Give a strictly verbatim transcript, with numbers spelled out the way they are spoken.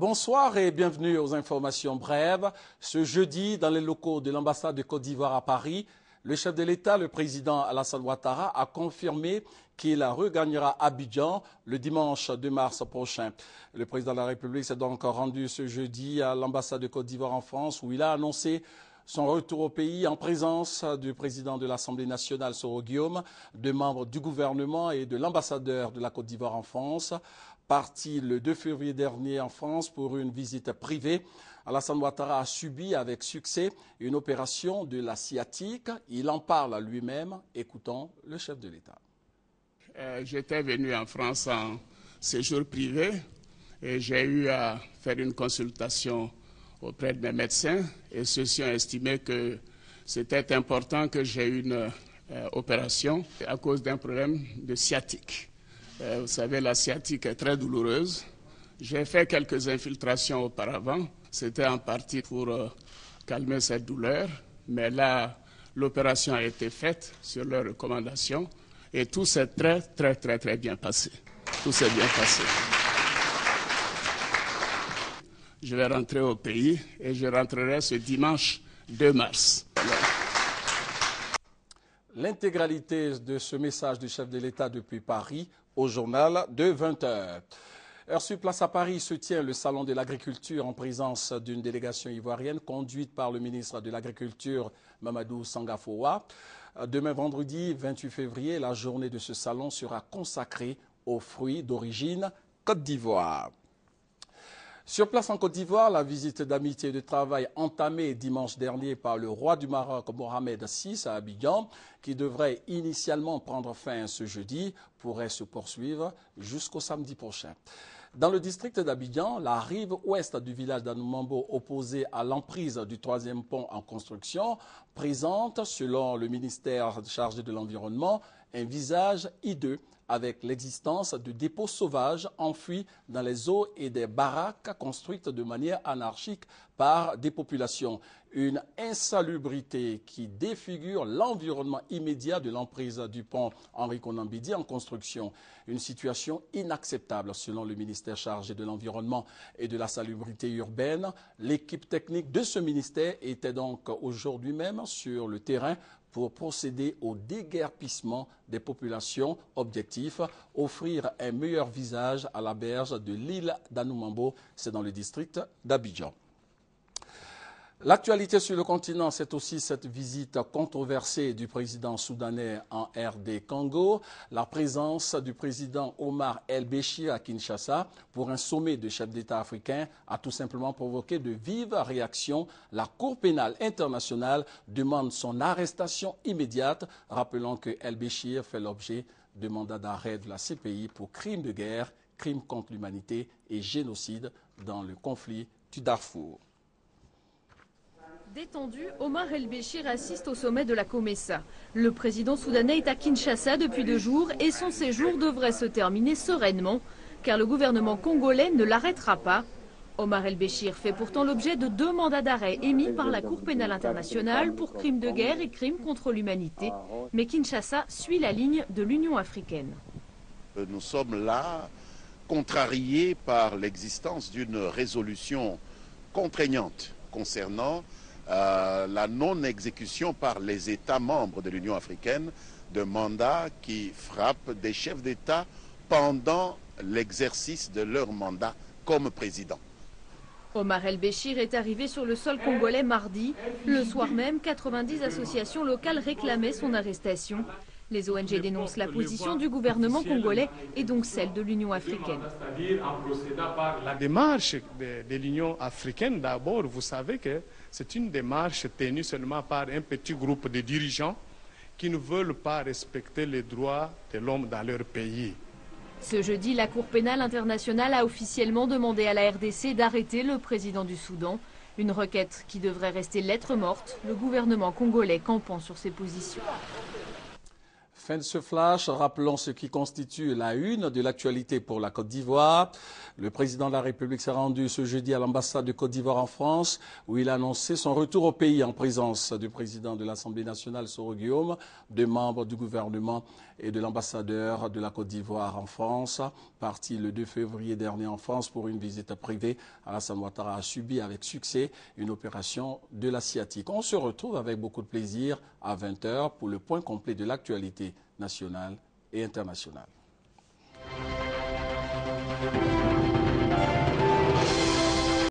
Bonsoir et bienvenue aux informations brèves. Ce jeudi, dans les locaux de l'ambassade de Côte d'Ivoire à Paris, le chef de l'État, le président Alassane Ouattara, a confirmé qu'il regagnera Abidjan le dimanche deux mars prochain. Le président de la République s'est donc rendu ce jeudi à l'ambassade de Côte d'Ivoire en France où il a annoncé son retour au pays en présence du président de l'Assemblée nationale, Soro Guillaume, de membres du gouvernement et de l'ambassadeur de la Côte d'Ivoire en France. Parti le deux février dernier en France pour une visite privée, Alassane Ouattara a subi avec succès une opération de la sciatique. Il en parle lui-même. Écoutons le chef de l'État. Euh, J'étais venu en France en séjour privé et j'ai eu à faire une consultation auprès de mes médecins et ceux-ci ont estimé que c'était important que j'ai une euh, opération à cause d'un problème de sciatique. Euh, vous savez, la sciatique est très douloureuse. J'ai fait quelques infiltrations auparavant. C'était en partie pour euh, calmer cette douleur. Mais là, l'opération a été faite sur leurs recommandations. Et tout s'est très, très, très, très bien passé. Tout s'est bien passé. Je vais rentrer au pays et je rentrerai ce dimanche deux mars. L'intégralité de ce message du chef de l'État depuis Paris au journal de vingt heures. Heure sur place à Paris se tient le salon de l'agriculture en présence d'une délégation ivoirienne conduite par le ministre de l'Agriculture Mamadou Sangafowa. Demain vendredi vingt-huit février, la journée de ce salon sera consacrée aux fruits d'origine Côte d'Ivoire. Sur place en Côte d'Ivoire, la visite d'amitié et de travail entamée dimanche dernier par le roi du Maroc Mohamed six à Abidjan, qui devrait initialement prendre fin ce jeudi, pourrait se poursuivre jusqu'au samedi prochain. Dans le district d'Abidjan, la rive ouest du village d'Anoumambo, opposée à l'emprise du troisième pont en construction, présente, selon le ministère chargé de l'Environnement, un visage hideux avec l'existence de dépôts sauvages enfouis dans les eaux et des baraques construites de manière anarchique par des populations. Une insalubrité qui défigure l'environnement immédiat de l'emprise du pont Henri Konan Bédié en construction. Une situation inacceptable selon le ministère chargé de l'Environnement et de la salubrité urbaine. L'équipe technique de ce ministère était donc aujourd'hui même sur le terrain pour procéder au déguerpissement des populations. Objectif, offrir un meilleur visage à la berge de l'île d'Anoumambo, c'est dans le district d'Abidjan. L'actualité sur le continent, c'est aussi cette visite controversée du président soudanais en R D Congo, la présence du président Omar El-Béchir à Kinshasa pour un sommet de chefs d'État africains a tout simplement provoqué de vives réactions. La Cour pénale internationale demande son arrestation immédiate, rappelant que El-Béchir fait l'objet de mandats d'arrêt de la C P I pour crimes de guerre, crimes contre l'humanité et génocide dans le conflit du Darfour. Détendu, Omar El-Béchir assiste au sommet de la COMESA. Le président soudanais est à Kinshasa depuis deux jours et son séjour devrait se terminer sereinement, car le gouvernement congolais ne l'arrêtera pas. Omar El-Béchir fait pourtant l'objet de deux mandats d'arrêt émis par la Cour pénale internationale pour crimes de guerre et crimes contre l'humanité. Mais Kinshasa suit la ligne de l'Union africaine. Nous sommes là contrariés par l'existence d'une résolution contraignante concernant Euh, la non-exécution par les États membres de l'Union africaine de mandats qui frappent des chefs d'État pendant l'exercice de leur mandat comme président. Omar El-Béchir est arrivé sur le sol congolais mardi. Le soir même, quatre-vingt-dix associations locales réclamaient son arrestation. Les O N G dénoncent la position du gouvernement congolais et donc celle de l'Union africaine. La démarche de, de l'Union africaine, d'abord, vous savez que c'est une démarche tenue seulement par un petit groupe de dirigeants qui ne veulent pas respecter les droits de l'homme dans leur pays. Ce jeudi, la Cour pénale internationale a officiellement demandé à la R D C d'arrêter le président du Soudan. Une requête qui devrait rester lettre morte, le gouvernement congolais campant sur ses positions. Fin de ce flash, rappelons ce qui constitue la une de l'actualité pour la Côte d'Ivoire. Le président de la République s'est rendu ce jeudi à l'ambassade de Côte d'Ivoire en France, où il a annoncé son retour au pays en présence du président de l'Assemblée nationale, Soro Guillaume, de membres du gouvernement et de l'ambassadeur de la Côte d'Ivoire en France. Parti le deux février dernier en France pour une visite privée, Alassane Ouattara a subi avec succès une opération de la sciatique. On se retrouve avec beaucoup de plaisir à vingt heures pour le point complet de l'actualité nationale et internationale.